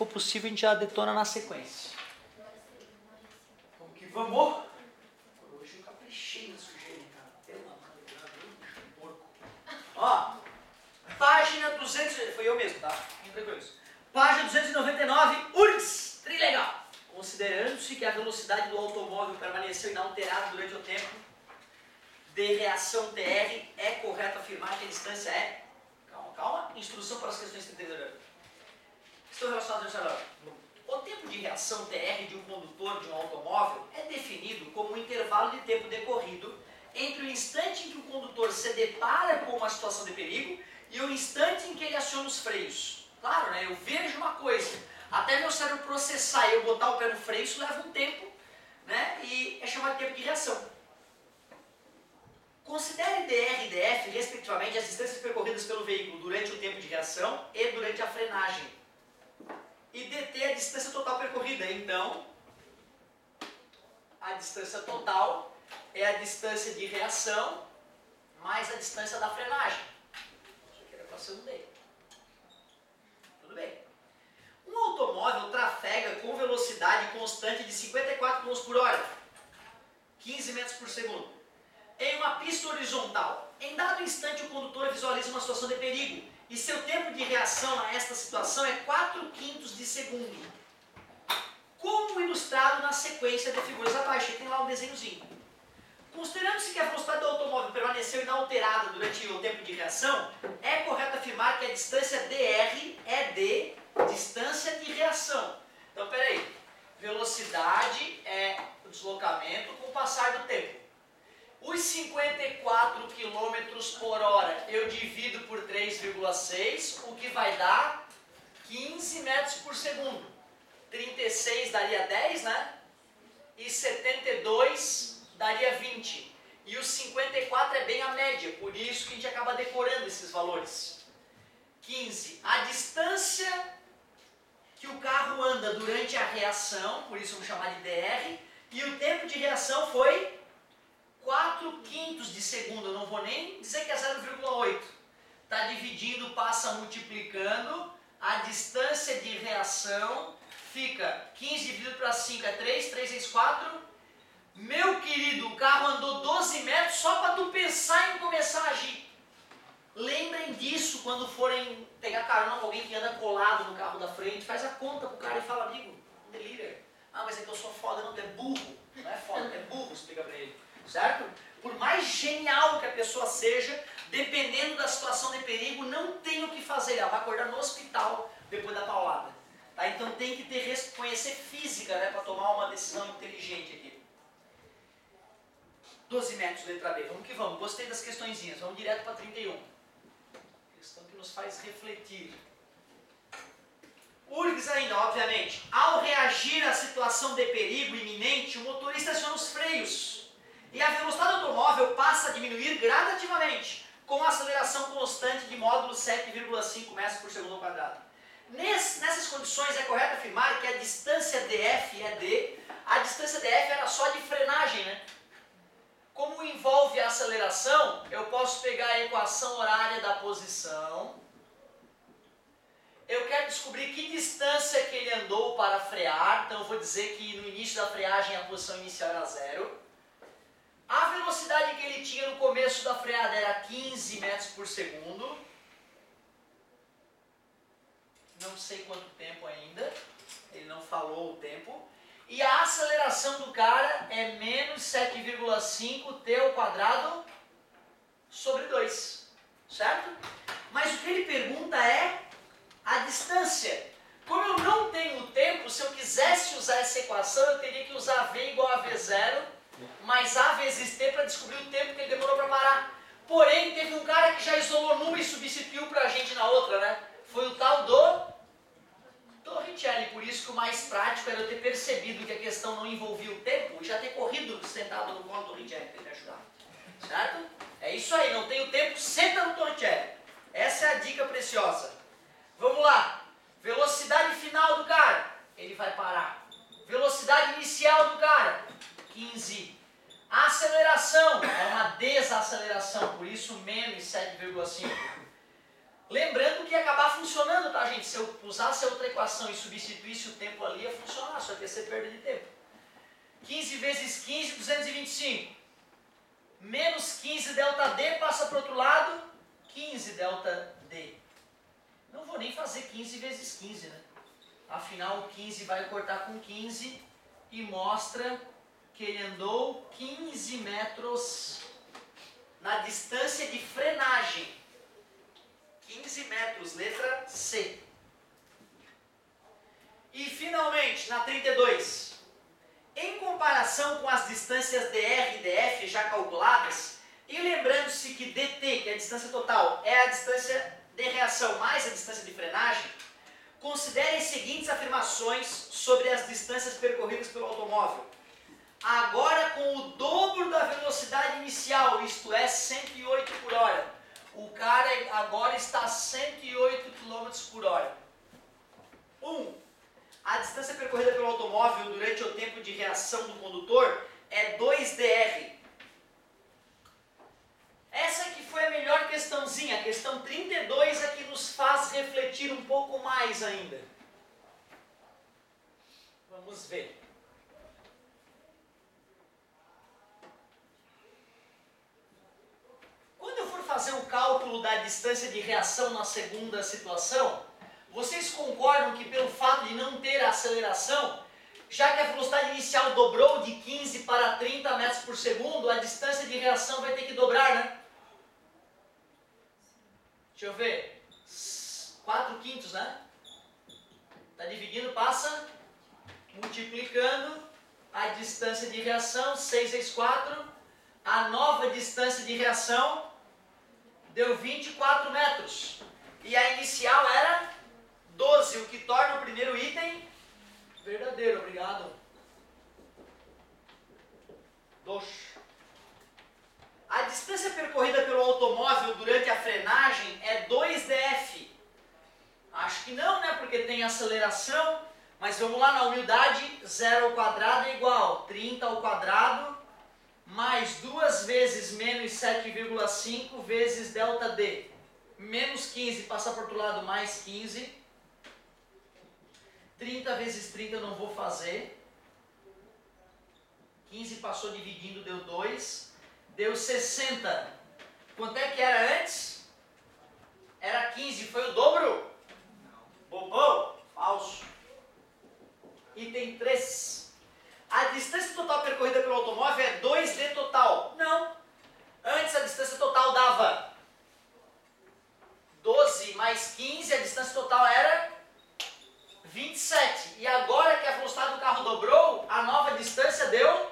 for possível, a gente já detona na sequência. Vamos que vamos! Hoje eu caprichei na sujeira, cara. Pelo amor de Deus, porco. Ó, página 200... Foi eu mesmo, tá? Entrei com isso. Página 299, URGS, trilegal. Considerando-se que a velocidade do automóvel permaneceu inalterada durante o tempo de reação TR, é correto afirmar que a distância é... Calma. Instrução para as questões que estão relacionadas ao o tempo de reação TR de um condutor de um automóvel é definido como um intervalo de tempo decorrido entre o instante em que o condutor se depara com uma situação de perigo e o instante em que ele aciona os freios. Claro, né? Eu vejo uma coisa, até meu cérebro processar e eu botar o pé no freio, isso leva um tempo, né? E é chamado de tempo de reação. Considere DR e DF, respectivamente, as distâncias percorridas pelo veículo durante o tempo de reação e durante a frenagem. E DT é a distância total percorrida. Então, a distância total é a distância de reação mais a distância da frenagem. Isso aqui era para ser um D. Tudo bem. Um automóvel trafega com velocidade constante de 54 km por hora, 15 metros por segundo, em uma pista horizontal. Em dado instante, o condutor visualiza uma situação de perigo e seu tempo de reação a esta situação é 4/5 de segundo. Como ilustrado na sequência de figuras abaixo, tem lá um desenhozinho. Considerando-se que a velocidade do automóvel permaneceu inalterada durante o tempo de reação, é correto afirmar que a distância dr é de distância de reação. Então, peraí, velocidade é o deslocamento com o passar do tempo. Os 54 km por hora eu divido por 3,6, o que vai dar 15 metros por segundo. 36 daria 10, né? E 72 daria 20. E os 54 é bem a média, por isso que a gente acaba decorando esses valores. 15. A distância que o carro anda durante a reação, por isso vamos chamar de DR, e o tempo de reação foi 4/5 de segundo, eu não vou nem dizer que é 0,8. Está dividindo, passa multiplicando, a distância de reação fica 15 dividido para 5 é 3, 3 vezes 4. Meu querido, o carro andou 12 metros só para tu pensar em começar a agir. Lembrem disso quando forem pegar carona com alguém que anda colado no carro da frente, faz a conta pro cara e fala, amigo, não delira. Ah, mas é que eu sou foda, não, tu é burro. Não é foda, tu é burro, explica pra ele. Certo? Por mais genial que a pessoa seja, dependendo da situação de perigo, não tem o que fazer. Ela vai acordar no hospital depois da paulada. Tá? Então tem que conhecer física, né, para tomar uma decisão inteligente aqui. 12 metros, letra B. Vamos que vamos. Gostei das questõezinhas. Vamos direto para 31. Questão que nos faz refletir. URGS ainda, obviamente. Ao reagir à situação de perigo iminente, o motorista aciona os freios. E a velocidade do automóvel passa a diminuir gradativamente, com aceleração constante de módulo 7,5 metros por segundo ao quadrado. Nessas condições é correto afirmar que a distância df é d. A distância df era só de frenagem, né? Como envolve a aceleração, eu posso pegar a equação horária da posição. Eu quero descobrir que distância que ele andou para frear, então eu vou dizer que no início da freagem a posição inicial era 0. A velocidade que ele tinha no começo da freada era 15 metros por segundo. Não sei quanto tempo ainda, ele não falou o tempo. E a aceleração do cara é menos 7,5 t ao quadrado sobre 2, certo? Mas o que ele pergunta é a distância. Como eu não tenho o tempo, se eu quisesse usar essa equação, eu teria que usar V igual a V0 mais A vezes T para descobrir o tempo que ele demorou para parar. Porém, teve um cara que já isolou numa e substituiu para a gente na outra, né? Foi o tal do Torricelli. Por isso que o mais prático era eu ter percebido que a questão não envolvia o tempo e já ter corrido sentado no colo do Torricelli para ele me ajudar. Certo? É isso aí, não tem o tempo, senta no Torricelli. Essa é a dica preciosa. Vamos lá. Velocidade final do cara, ele vai parar. Velocidade inicial do cara, 15. A aceleração é uma desaceleração, por isso menos 7,5. Lembrando que ia acabar funcionando, tá, gente? Se eu usasse a outra equação, equação e substituísse o tempo ali, ia funcionar, só que ia ser perda de tempo. 15 vezes 15, 225. Menos 15 ΔD passa para o outro lado, 15 ΔD. Não vou nem fazer 15 vezes 15, né? Afinal, o 15 vai cortar com 15 e mostra que ele andou 15 metros na distância de frenagem. 15 metros, letra C. E finalmente, na 32. Em comparação com as distâncias dr e df já calculadas, e lembrando-se que dt, que é a distância total, é a distância de reação mais a distância de frenagem, considere as seguintes afirmações sobre as distâncias percorridas pelo automóvel. Agora com o dobro da velocidade inicial, isto é 108 por hora. O cara agora está a 108 km por hora. 1. A distância percorrida pelo automóvel durante o tempo de reação do condutor é 2 dr. Essa aqui foi a melhor questãozinha, a questão 32 é que nos faz refletir um pouco mais ainda. Vamos ver. Quando eu for fazer o cálculo da distância de reação na segunda situação, vocês concordam que pelo fato de não ter aceleração, já que a velocidade inicial dobrou de 15 para 30 metros por segundo, a distância de reação vai ter que dobrar, né? Deixa eu ver. 4/5, né? Está dividindo, passa multiplicando a distância de reação, 6 vezes 4. A nova distância de reação deu 24 metros. E a inicial era 12, o que torna o primeiro item verdadeiro. Obrigado. 2. A distância percorrida pelo automóvel durante a frenagem é 2 df. Acho que não, né? Porque tem aceleração. Mas vamos lá na humildade. 0 ao quadrado é igual 30 ao quadrado mais 2 vezes menos 7,5 vezes ΔD. Menos 15 passa para o outro lado, mais 15. 30 vezes 30 eu não vou fazer. 15 passou dividindo, deu 2. Deu 60. Quanto é que era antes? Era 15. Foi o dobro? Bobão? Falso. Item 3. A distância total percorrida pelo automóvel é 2D total. Não. Antes a distância total dava 12 mais 15. A distância total era 27. E agora que a velocidade do carro dobrou, a nova distância deu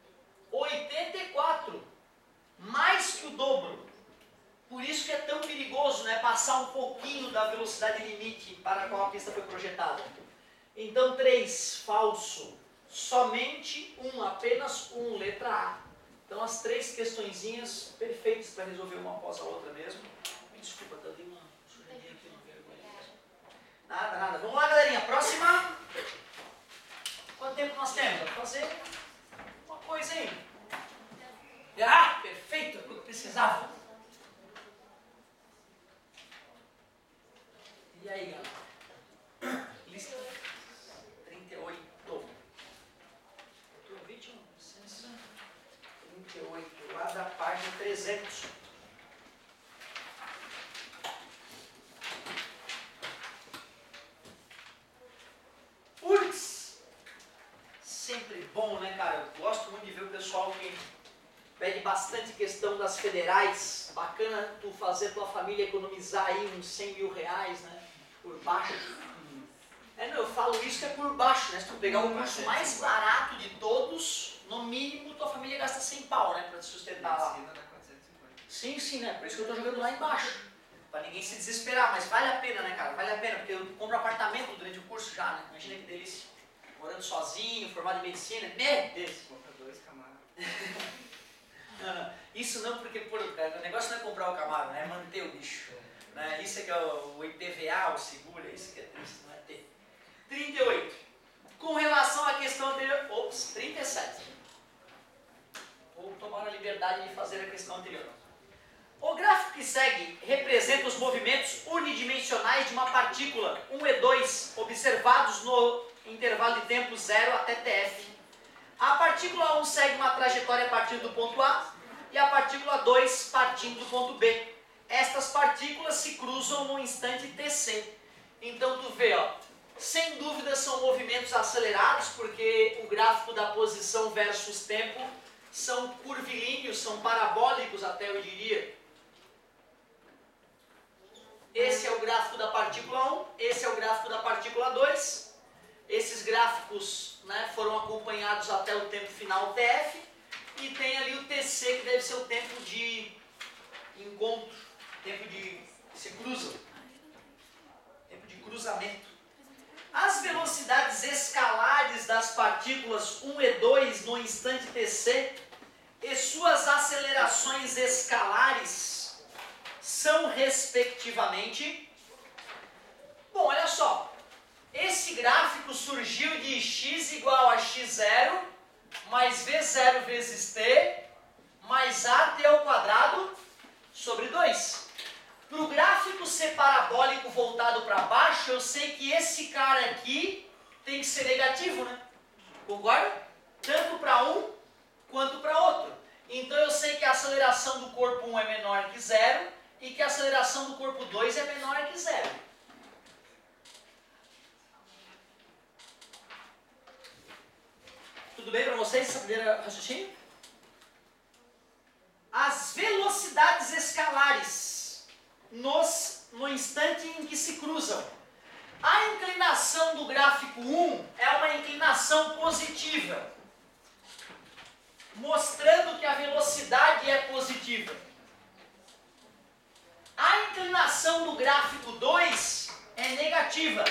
84. Mais que o dobro. Por isso que é tão perigoso, né, passar um pouquinho da velocidade limite para a qual a pista foi projetada. Então 3, falso. Somente apenas letra A. Então as 3 questõezinhas perfeitas para resolver uma após a outra mesmo. Me desculpa, eu dei uma sujeirinha aqui, uma vergonha mesmo. Nada. Vamos lá, galerinha. Próxima. Quanto tempo nós temos? Vamos fazer uma coisa aí. Ah, perfeito, é o que eu precisava. E aí, galera? Lista 38. Doutor Vítima, licença. 38, lá da página 300. Putz! Sempre bom, né, cara? Eu gosto muito de ver o pessoal que pede bastante questão das federais. Bacana tu fazer tua família economizar aí uns 100 mil reais, né? Por baixo. Não, eu falo isso que é por baixo, né? Se tu pegar o curso mais barato de todos, no mínimo tua família gasta 100 pau, né? Pra te sustentar lá. Sim, né? Por isso que eu tô jogando lá embaixo. Pra ninguém se desesperar, mas vale a pena, né, cara? Vale a pena, porque eu compro apartamento durante o curso já, né? Imagina que delícia. Morando sozinho, formado em medicina. Meu Deus! Compra 2 Camaro. Não. Isso não, porque pô, o negócio não é comprar o Camaro, né? É manter o bicho. Né? Isso é que é o IPVA, o seguro, é isso que é triste, não é ter. 38. Com relação à questão anterior. 37. Vou tomar a liberdade de fazer a questão anterior. O gráfico que segue representa os movimentos unidimensionais de uma partícula 1 e 2 observados no intervalo de tempo 0 até TF. A partícula 1 segue uma trajetória partindo do ponto A e a partícula 2 partindo do ponto B. Estas partículas se cruzam no instante TC. Então tu vê, ó, sem dúvida são movimentos acelerados, porque o gráfico da posição versus tempo são curvilíneos, são parabólicos até, eu diria. Esse é o gráfico da partícula 1, esse é o gráfico da partícula 2. Esses gráficos, né, foram acompanhados até o tempo final TF. E tem ali o TC, que deve ser o tempo de encontro, tempo de se cruzam, tempo de cruzamento. As velocidades escalares das partículas 1 e 2 no instante TC e suas acelerações escalares são, respectivamente... Bom, olha só. Esse gráfico surgiu de x igual a x0 mais v0 vezes t mais at ao quadrado sobre 2. Para o gráfico ser parabólico voltado para baixo, eu sei que esse cara aqui tem que ser negativo, né? Concorda? Tanto para um quanto para outro. Então eu sei que a aceleração do corpo 1 é menor que 0 e que a aceleração do corpo 2 é menor que 0. Tudo bem para vocês, essa primeira raciocínio? As velocidades escalares no instante em que se cruzam. A inclinação do gráfico 1 é uma inclinação positiva, mostrando que a velocidade é positiva. A inclinação do gráfico 2 é negativa,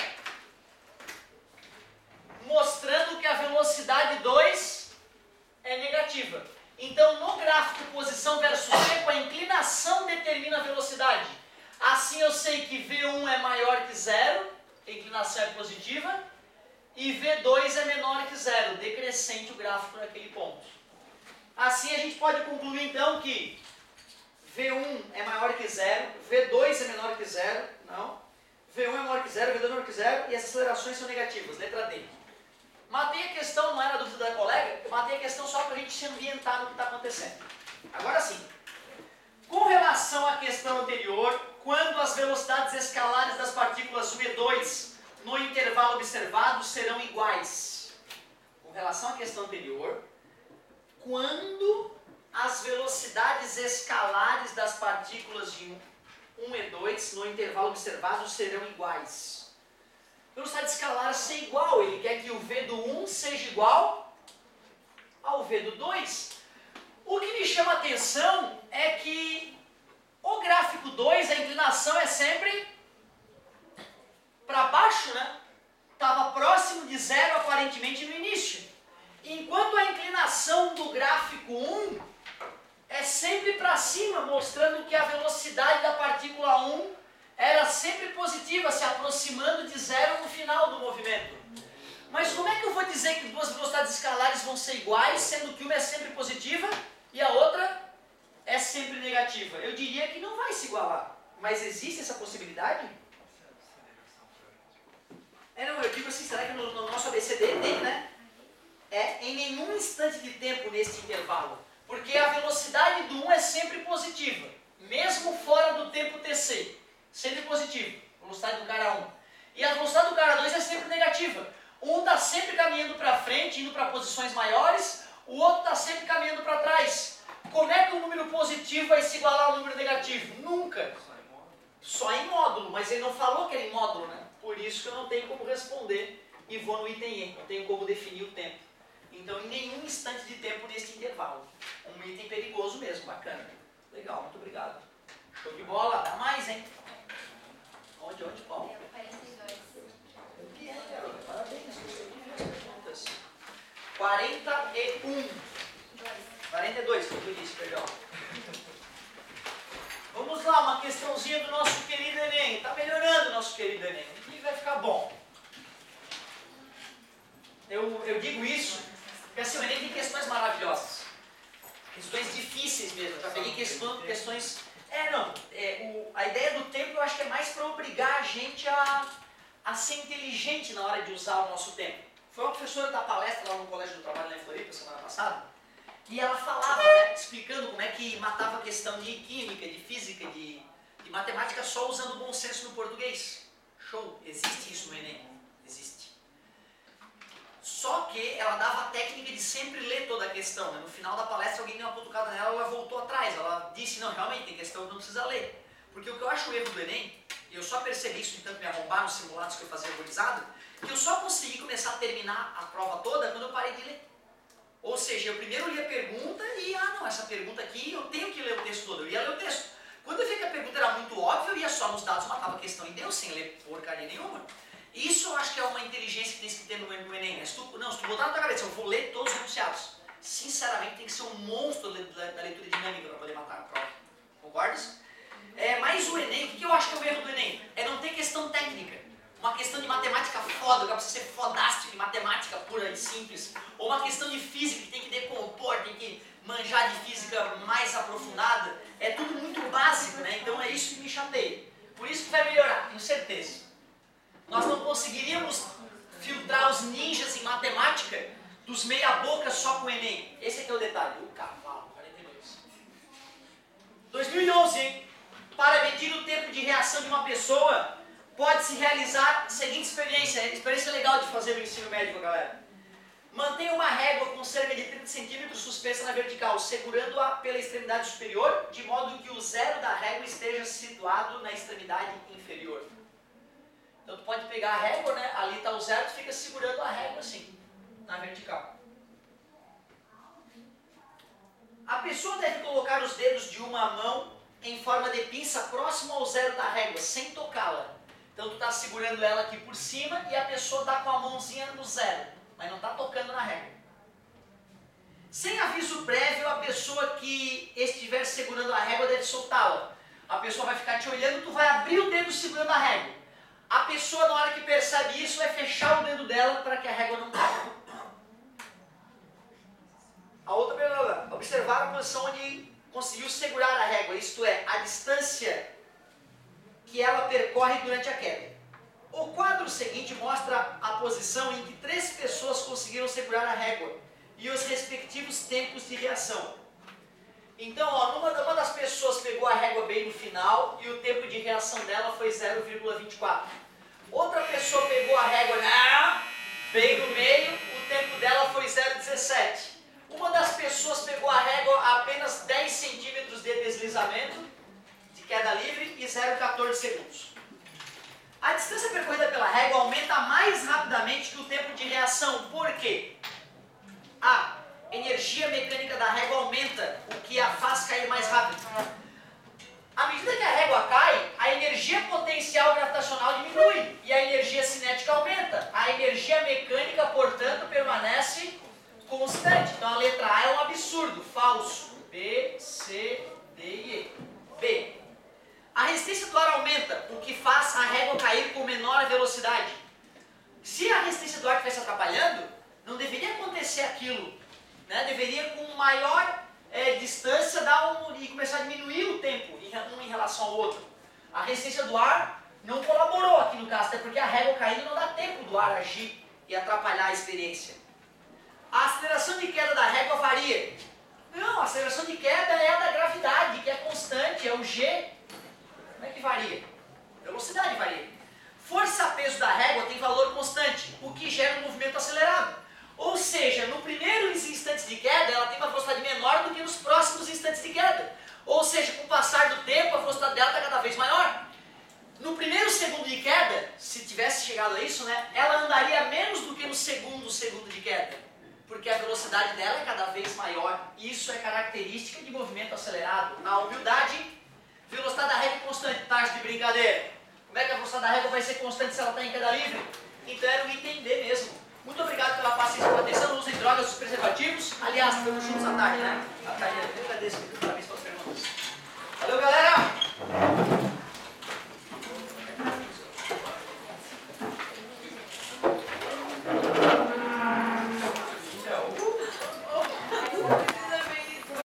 mostrando que a velocidade 2 é negativa. Então, no gráfico posição versus tempo, a inclinação determina a velocidade. Assim, eu sei que V1 é maior que 0, a inclinação é positiva, e V2 é menor que 0, decrescente o gráfico naquele ponto. Assim, a gente pode concluir, então, que V1 é maior que 0, V2 é menor que 0, não. V1 é maior que 0, V2 é menor que 0, e as acelerações são negativas, letra D. Matei a questão, não era a dúvida da colega, eu matei a questão só para a gente se ambientar no que está acontecendo. Agora sim, com relação à questão anterior, quando as velocidades escalares das partículas 1 e 2 no intervalo observado serão iguais? Com relação à questão anterior, quando as velocidades escalares das partículas de 1 e 2 no intervalo observado serão iguais? Velocidade escalar ser igual, ele quer que o V do 1 seja igual ao V do 2. O que me chama a atenção é que o gráfico 2, a inclinação é sempre para baixo, né? Estava próximo de 0 aparentemente no início. Enquanto a inclinação do gráfico 1 é sempre para cima, mostrando que a velocidade da partícula 1 era sempre positiva, se aproximando de 0 no final do movimento. Mas como é que eu vou dizer que duas velocidades escalares vão ser iguais, sendo que uma é sempre positiva e a outra é sempre negativa? Eu diria que não vai se igualar. Mas existe essa possibilidade? Não, eu digo assim, será que no nosso ABCD tem, né? Em nenhum instante de tempo nesse intervalo. Porque a velocidade do 1 é sempre positiva, mesmo fora do tempo TC. Sempre positivo, velocidade do cara 1. E a velocidade do cara 2 é sempre negativa. Um está sempre caminhando para frente, indo para posições maiores, o outro está sempre caminhando para trás. Como é que o número positivo vai se igualar ao número negativo? Nunca. Só em módulo, mas ele não falou que era em módulo, né? Por isso que eu não tenho como responder e vou no item E, não tenho como definir o tempo. Então, em nenhum instante de tempo nesse intervalo. Um item perigoso mesmo, bacana. Legal, muito obrigado. Show de bola, dá mais, hein? Onde, qual? 42. O que é, garota? Parabéns, você viu as perguntas. 41. 42, foi o que eu disse, perdão. Vamos lá, uma questãozinha do nosso querido Enem. Está melhorando o nosso querido Enem. E vai ficar bom. Eu digo isso porque assim, o Enem tem questões maravilhosas. Questões difíceis mesmo. Já peguei questões... A ideia do tempo eu acho que é mais para obrigar a gente a ser inteligente na hora de usar o nosso tempo. Foi uma professora da palestra lá no Colégio do Trabalho lá em Floripa, semana passada, e ela falava, né, explicando como é que matava a questão de química, de física, de matemática só usando bom senso no português. Show, existe isso no Enem, existe. Só que ela dava a técnica de sempre ler toda a questão, né? No final da palestra alguém deu uma cutucada nela, ela voltou atrás, ela disse, não, realmente tem questão que não precisa ler. Porque o que eu acho o erro do Enem, e eu só percebi isso de tanto me arrombar nos simulados que eu fazia horrorizado, que eu só consegui começar a terminar a prova toda quando eu parei de ler. Ou seja, eu primeiro li a pergunta e, não, essa pergunta aqui eu tenho que ler o texto todo, eu ia ler o texto. Quando eu vi que a pergunta era muito óbvia, eu ia só nos dados, matava a questão e deu, sem ler porcaria nenhuma. Isso eu acho que é uma inteligência que tem que ter no Enem, né? Se tu botar na tua cabeça, eu vou ler todos os enunciados. Sinceramente, tem que ser um monstro da leitura dinâmica para poder matar a prova. Concordas? Mas o Enem, o que eu acho que é o erro do Enem? É não ter questão técnica. Uma questão de matemática foda, que precisa ser fodástico, de matemática pura e simples. Ou uma questão de física, que tem que decompor, tem que manjar de física mais aprofundada. É tudo muito básico, né? Então é isso que me chateia. Por isso que vai melhorar, tenho certeza. Nós não conseguiríamos filtrar os ninjas em matemática dos meia-boca só com o Enem. Esse aqui é o detalhe. O cavalo, 42. 2011, hein? Para medir o tempo de reação de uma pessoa, pode-se realizar a seguinte experiência. Experiência legal de fazer no ensino médico, galera. Mantenha uma régua com cerca de 30 centímetros suspensa na vertical, segurando-a pela extremidade superior, de modo que o zero da régua esteja situado na extremidade inferior. Então tu pode pegar a régua, né? Ali está o zero, tu fica segurando a régua assim, na vertical. A pessoa deve colocar os dedos de uma mão em forma de pinça próximo ao zero da régua, sem tocá-la. Então tu está segurando ela aqui por cima e a pessoa está com a mãozinha no zero, mas não está tocando na régua. Sem aviso prévio, a pessoa que estiver segurando a régua deve soltá-la. A pessoa vai ficar te olhando, tu vai abrir o dedo segurando a régua. A pessoa, na hora que percebe isso, vai fechar o dedo dela para que a régua não caia. A outra pergunta, observar a posição onde conseguiu segurar a régua, isto é, a distância que ela percorre durante a queda. O quadro seguinte mostra a posição em que 3 pessoas conseguiram segurar a régua e os respectivos tempos de reação. Então, uma das pessoas pegou a régua bem no final e o tempo de reação dela foi 0,24. Outra pessoa pegou a régua bem no meio, o tempo dela foi 0,17. Uma das pessoas pegou a régua a apenas 10 centímetros de deslizamento, de queda livre, e 0,14 segundos. A distância percorrida pela régua aumenta mais rapidamente que o tempo de reação. Por quê? A energia mecânica da régua aumenta, o que a faz cair mais rápido. À medida que a régua cai, a energia potencial gravitacional diminui e a energia cinética aumenta. A energia mecânica, portanto, permanece constante. Então a letra A é um absurdo, falso. B, C, D e E. B. A resistência do ar aumenta, o que faz a régua cair com menor velocidade. Se a resistência do ar estivesse atrapalhando, não deveria acontecer aquilo, né? Deveria com maior distância e começar a diminuir o tempo um em relação ao outro. A resistência do ar não colaborou aqui no caso, até porque a régua caindo não dá tempo do ar agir e atrapalhar a experiência. A aceleração de queda da régua varia. Não, a aceleração de queda é a da gravidade, que é constante, é o G. Como é que varia? Velocidade varia. Força-peso da régua tem valor constante, o que gera um movimento acelerado. Ou seja, no primeiro instante de queda, ela tem uma velocidade menor do que nos próximos instantes de queda. Ou seja, com o passar do tempo, a velocidade dela está cada vez maior. No primeiro segundo de queda, se tivesse chegado a isso, né, ela andaria menos do que no segundo de queda. Porque a velocidade dela é cada vez maior. Isso é característica de movimento acelerado. Na humildade, velocidade da régua é constante, taxa de brincadeira. Como é que a velocidade da régua vai ser constante se ela está em queda livre? Então era o entender mesmo. Muito obrigado pela paciência e pela atenção. Não usem drogas, os preservativos. Aliás, estamos juntos à tarde, né? À tarde, eu agradeço.